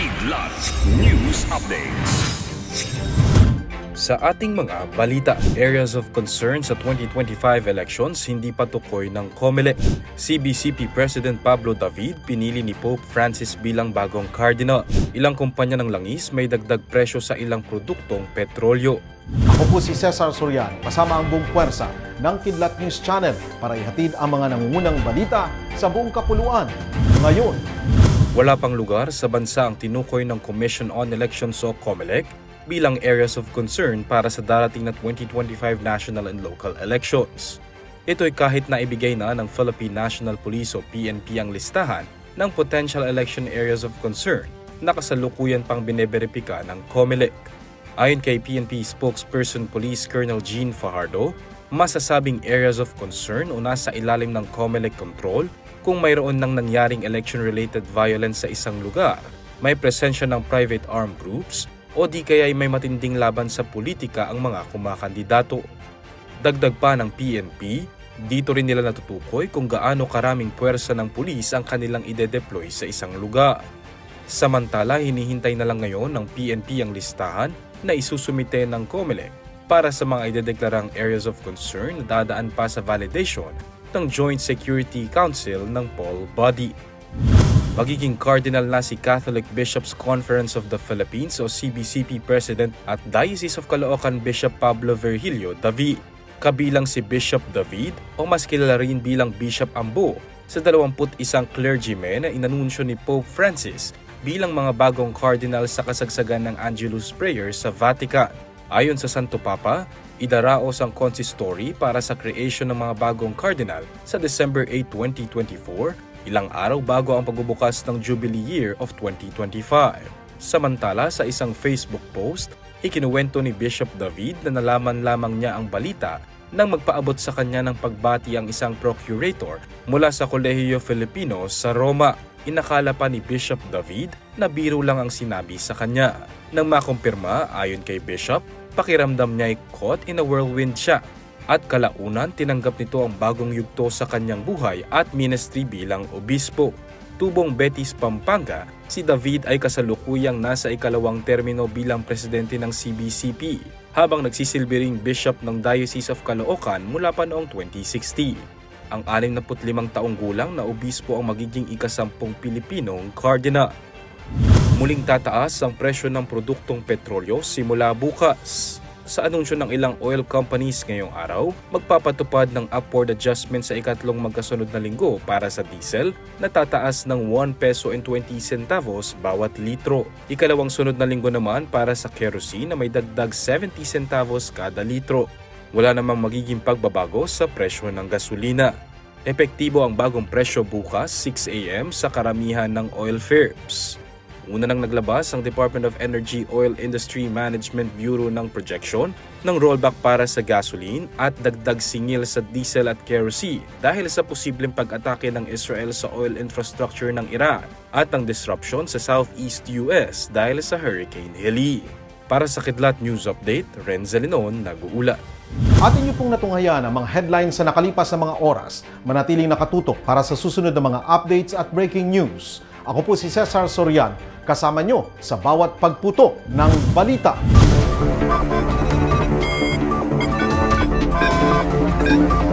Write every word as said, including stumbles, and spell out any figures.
Kidlat News Updates. Sa ating mga balita, areas of concern sa twenty twenty-five elections hindi pa tukoy ng COMELEC. C B C P President Pablo David pinili ni Pope Francis bilang bagong cardinal. Ilang kumpanya ng langis may dagdag presyo sa ilang produktong petrolyo. Ako po si Cesar Sorian, kasama ang buong puwersa ng Kidlat News Channel para ihatid ang mga nangungunang balita sa buong kapuluan. Ngayon, wala pang lugar sa bansa ang tinukoy ng Commission on Elections o COMELEC bilang areas of concern para sa darating na twenty twenty-five national and local elections. Ito'y kahit na ibigay na ng Philippine National Police o P N P ang listahan ng potential election areas of concern na kasalukuyan pang bineberipika ng COMELEC. Ayon kay P N P spokesperson Police Colonel Jean Fajardo, masasabing areas of concern o nasa ilalim ng COMELEC control kung mayroon ng nangyaring election-related violence sa isang lugar, may presensya ng private armed groups, o di kaya'y may matinding laban sa politika ang mga kumakandidato. Dagdag pa ng P N P, dito rin nila natutukoy kung gaano karaming puwersa ng pulis ang kanilang ide-deploy sa isang lugar. Samantala, hinihintay na lang ngayon ng P N P ang listahan na isusumite ng COMELEC para sa mga idedeklarang areas of concern na dadaan pa sa validation ng Joint Security Council ng poll body. Magiging cardinal na si Catholic Bishops' Conference of the Philippines o C B C P President at Diocese of Caloocan Bishop Pablo Virgilio David. Kabilang si Bishop David o mas kilala rin bilang Bishop Ambo sa dalawampu't isang clergymen na inanunsyo ni Pope Francis bilang mga bagong cardinal sa kasagsagan ng Angelus Prayer sa Vatican. Ayon sa Santo Papa, idaraos ang consistory para sa creation ng mga bagong cardinal sa December eighth, twenty twenty-four, ilang araw bago ang pagbubukas ng Jubilee Year of twenty twenty-five. Samantala, sa isang Facebook post, ikinuwento ni Bishop David na nalaman lamang niya ang balita nang magpaabot sa kanya ng pagbati ang isang procurator mula sa Kolehiyo Filipino sa Roma. Inakala pa ni Bishop David na biro lang ang sinabi sa kanya. Nang makumpirma, ayon kay Bishop, pakiramdam niya ay caught in a whirlwind siya at kalaunan tinanggap nito ang bagong yugto sa kanyang buhay at ministry bilang obispo. Tubong Betis, Pampanga, si David ay kasalukuyang nasa ikalawang termino bilang presidente ng C B C P habang nagsisilbi ring bishop ng Diocese of Caloocan mula pa noong twenty sixteen. Ang anim na put limang taong gulang na obispo ang magiging ikasampung Pilipinong cardinal. Muling tataas ang presyo ng produktong petrolyo simula bukas. Sa anunsyo ng ilang oil companies ngayong araw, magpapatupad ng upward adjustment sa ikatlong magkasunod na linggo para sa diesel na tataas ng one peso and twenty centavos bawat litro. Ikalawang sunod na linggo naman para sa kerosene na may dagdag seventy centavos kada litro. Wala namang magiging pagbabago sa presyo ng gasolina. Epektibo ang bagong presyo bukas six a m sa karamihan ng oil firms. Una nang naglabas ang Department of Energy Oil Industry Management Bureau ng projection ng rollback para sa gasoline at dagdag singil sa diesel at kerosene dahil sa posibleng pag-atake ng Israel sa oil infrastructure ng Iran at ang disruption sa Southeast U S dahil sa Hurricane Helene. Para sa Kidlat News Update, Renzel Linon, nag-uula. atin niyo pong natunghayan ang mga headlines sa nakalipas na mga oras. Manatiling nakatutok para sa susunod na mga updates at breaking news. Ako po si Cesar Sorian, kasama nyo sa bawat pagputo ng balita.